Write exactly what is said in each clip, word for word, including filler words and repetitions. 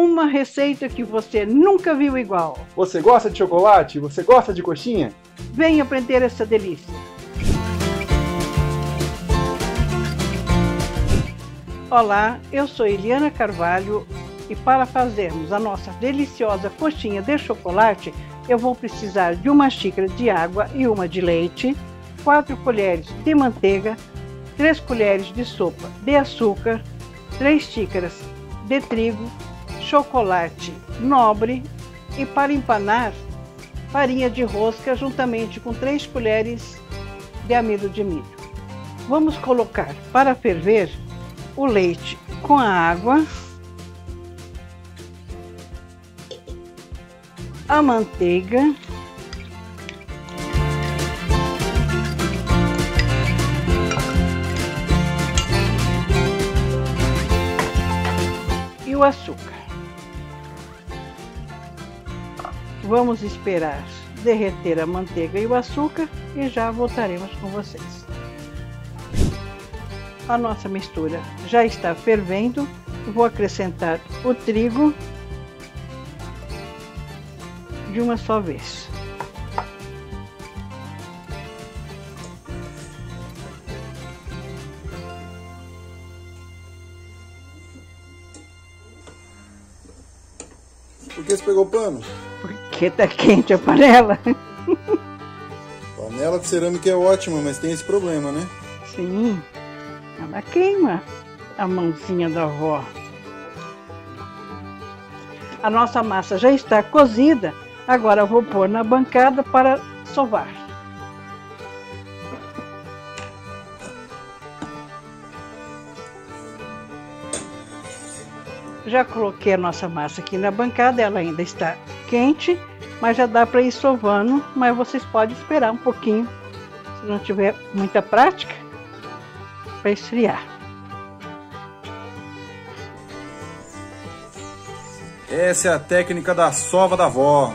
uma receita que você nunca viu igual. Você gosta de chocolate? Você gosta de coxinha? Venha aprender essa delícia. Olá, eu sou Eliana Carvalho e para fazermos a nossa deliciosa coxinha de chocolate, eu vou precisar de uma xícara de água e uma de leite, quatro colheres de manteiga, três colheres de sopa de açúcar, três xícaras de trigo, chocolate nobre e para empanar, farinha de rosca juntamente com três colheres de amido de milho. Vamos colocar para ferver o leite com a água, a manteiga, e o açúcar. Vamos esperar derreter a manteiga e o açúcar e já voltaremos com vocês. A nossa mistura já está fervendo. Vou acrescentar o trigo de uma só vez. Por que você pegou pano? Porque tá quente a panela. Panela de cerâmica é ótima, mas tem esse problema, né? Sim, ela queima a mãozinha da avó. A nossa massa já está cozida. Agora eu vou pôr na bancada para sovar. Já coloquei a nossa massa aqui na bancada, ela ainda está quente, mas já dá para ir sovando, mas vocês podem esperar um pouquinho, se não tiver muita prática, para esfriar. Essa é a técnica da sova da avó.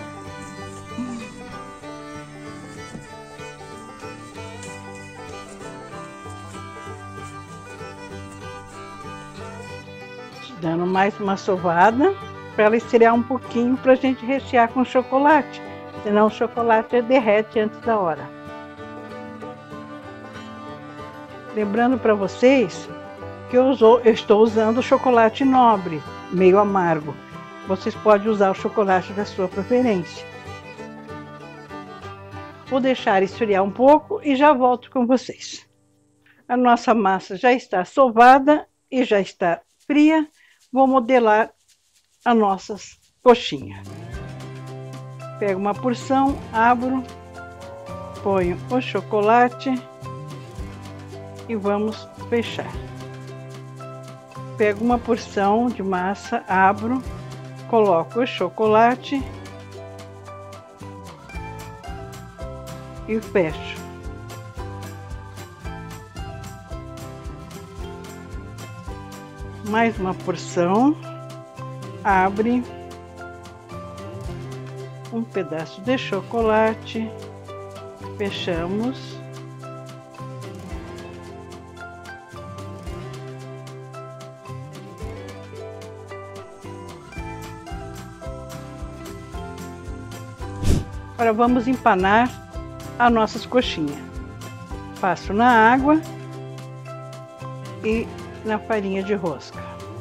Dando mais uma sovada para ela esfriar um pouquinho para a gente rechear com chocolate, senão o chocolate derrete antes da hora. Lembrando para vocês que eu, uso, eu estou usando chocolate nobre, meio amargo. Vocês podem usar o chocolate da sua preferência. Vou deixar esfriar um pouco e já volto com vocês. A nossa massa já está sovada e já está fria. Vou modelar as nossas coxinhas. Pego uma porção, abro, ponho o chocolate e vamos fechar. Pego uma porção de massa, abro, coloco o chocolate e fecho. Mais uma porção, abre um pedaço de chocolate, fechamos. Agora vamos empanar as nossas coxinhas. Passo na água e na farinha de rosca.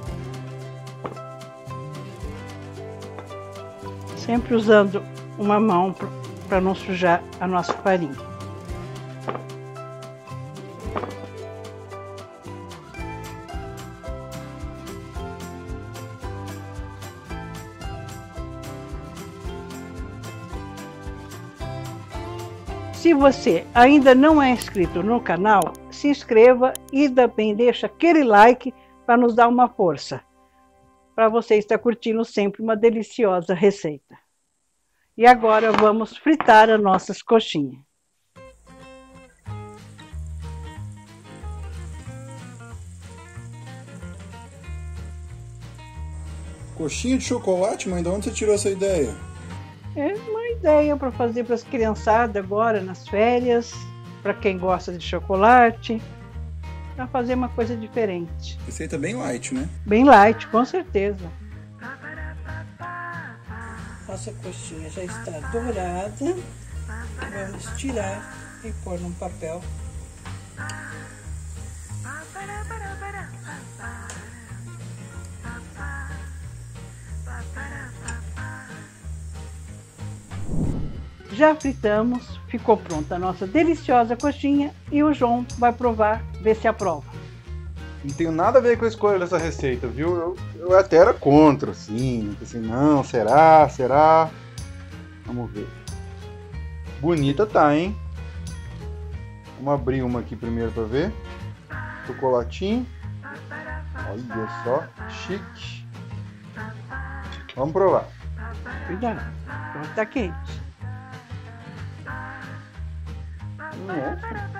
Sempre usando uma mão para não sujar a nossa farinha. Se você ainda não é inscrito no canal, se inscreva e também deixa aquele like para nos dar uma força, para você estar curtindo sempre uma deliciosa receita. E agora vamos fritar as nossas coxinhas. Coxinha de chocolate, mãe? De onde você tirou essa ideia? É uma ideia para fazer para as criançadas agora nas férias, para quem gosta de chocolate, para fazer uma coisa diferente. Receita bem light, né? Bem light, com certeza. Nossa coxinha já está dourada. Vamos tirar e pôr num papel. Já fritamos, ficou pronta a nossa deliciosa coxinha e o João vai provar, ver se aprova. Não tenho nada a ver com a escolha dessa receita, viu? Eu, eu até era contra, assim. Assim, não, será? Será? Vamos ver. Bonita tá, hein? Vamos abrir uma aqui primeiro pra ver. Chocolatinho. Olha só, chique. Vamos provar. Cuidado, pode estar quente. Nossa.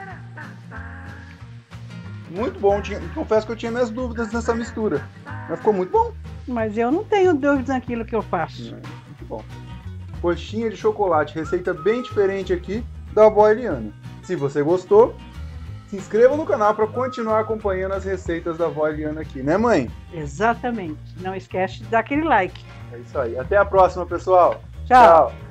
Muito bom. Tinha, confesso que eu tinha minhas dúvidas nessa mistura. Mas ficou muito bom. Mas eu não tenho dúvidas naquilo que eu faço. É, muito bom. Coxinha de chocolate, receita bem diferente aqui da avó Eliana. Se você gostou, se inscreva no canal para continuar acompanhando as receitas da avó Eliana aqui, né, mãe? Exatamente. Não esquece de dar aquele like. É isso aí. Até a próxima, pessoal. Tchau. Tchau.